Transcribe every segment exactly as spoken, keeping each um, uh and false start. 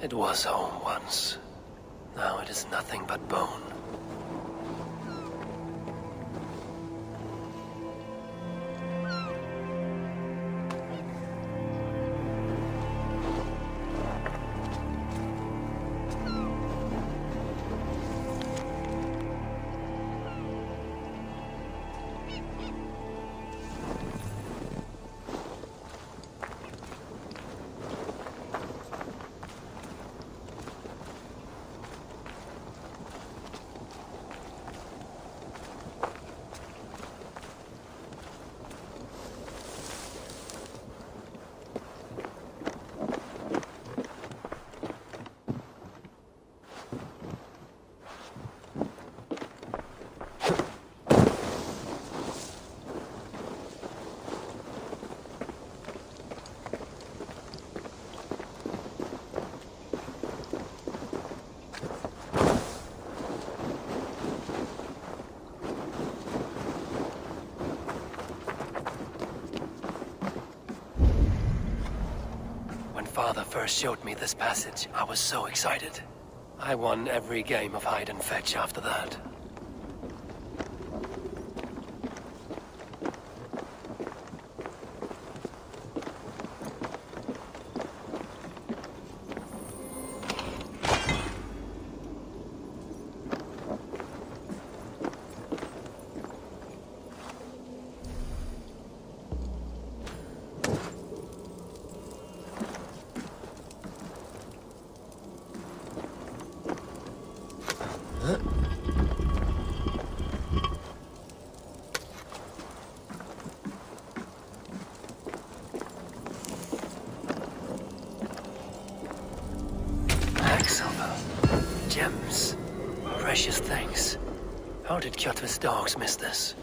It was home once. Now it is nothing but bone. Father first showed me this passage, I was so excited. I won every game of hide and fetch after that. Gems. Precious things. How did Kjotve's dogs miss this?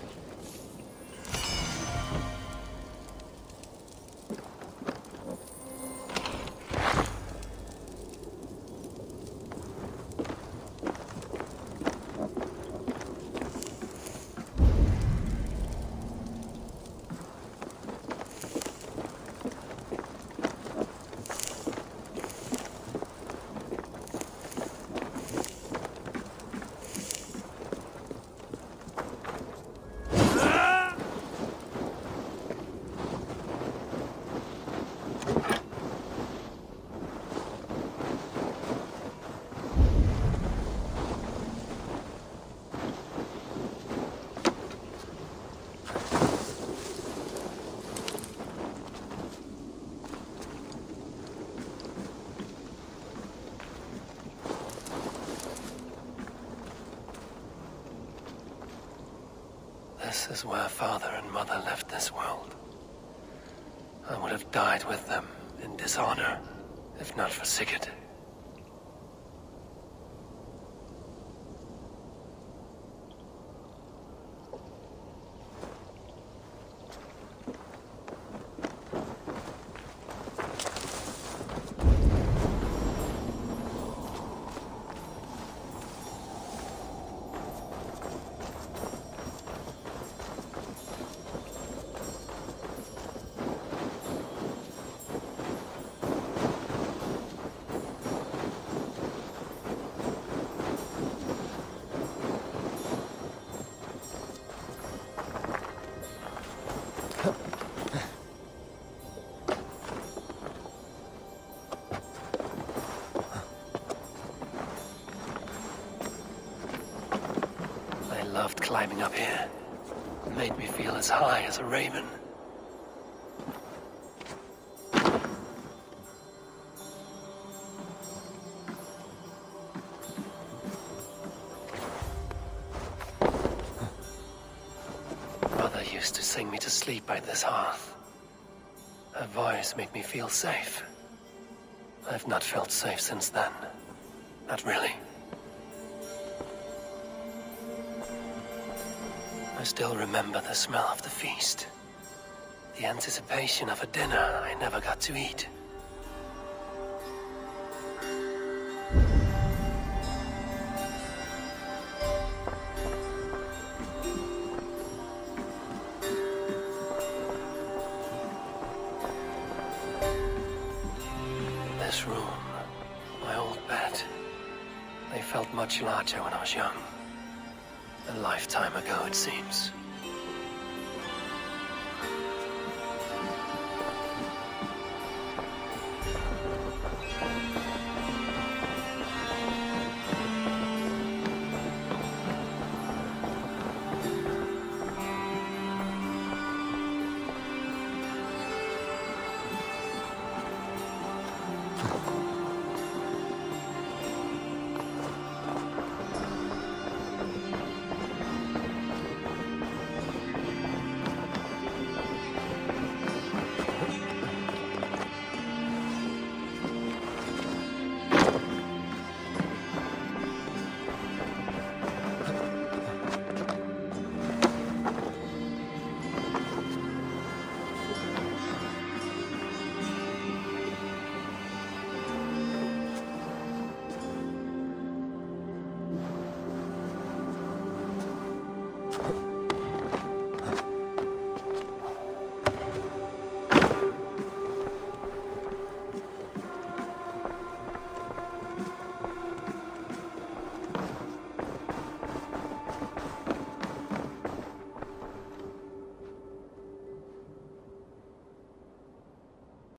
This is where father and mother left this world. I would have died with them in dishonor, if not for Sigurd. I loved climbing up here. It made me feel as high as a raven. Mother used to sing me to sleep by this hearth. Her voice made me feel safe. I've not felt safe since then. Not really. I still remember the smell of the feast. The anticipation of a dinner I never got to eat. This room, my old bed. They felt much larger when I was young. A lifetime ago, it seems.